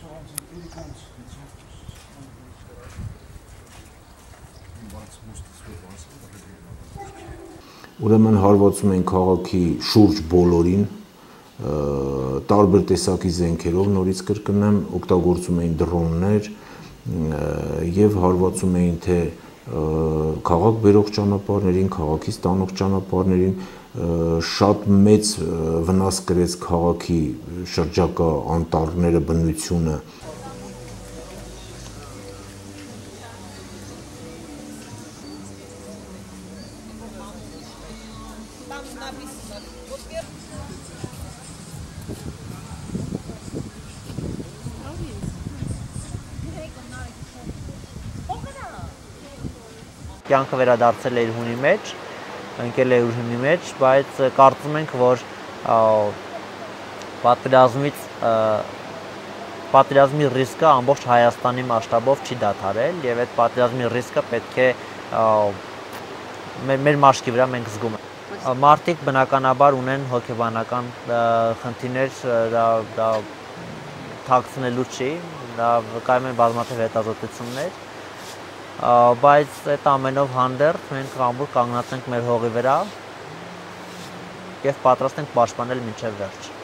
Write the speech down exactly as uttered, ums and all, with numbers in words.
Ուրեմն հարվածում են քաղաքի շուրջ բոլորին, տարբեր տեսակի զենքերով, նորից կրկնեմ, օգտագործում էին դրոններ եւ հարվածում էին թե քաղաք բերող ճանապարհներին, քաղաքից տանող ճանապարհներին, շատ մեծ վնաս կրեց քաղաքի շրջակա անտառները, բնությունը։ Կյանքը վերադարձել է իր հունի մեջ, ընկել է իր հունի մեջ, բայց կարծում ենք, որ պատերազմից պատերազմի ռիսկը ամբողջ Հայաստանի մասշտաբով չի դադարել եւ այդ պատերազմի ռիսկը պետք է մեր մաշկի վրա մենք զգում ենք։ Մարդիկ բնականաբար ունեն հոգեբանական խնդիրներ, դա թաքցնելու չի, դա կայանում են բազմաթիվ հետազոտություններ, բայց այդ ամենով հանդերձ մենք ամբողջ կանգնած ենք մեր հողի վրա եւ պատրաստ ենք պաշտպանել մինչեւ վերջ։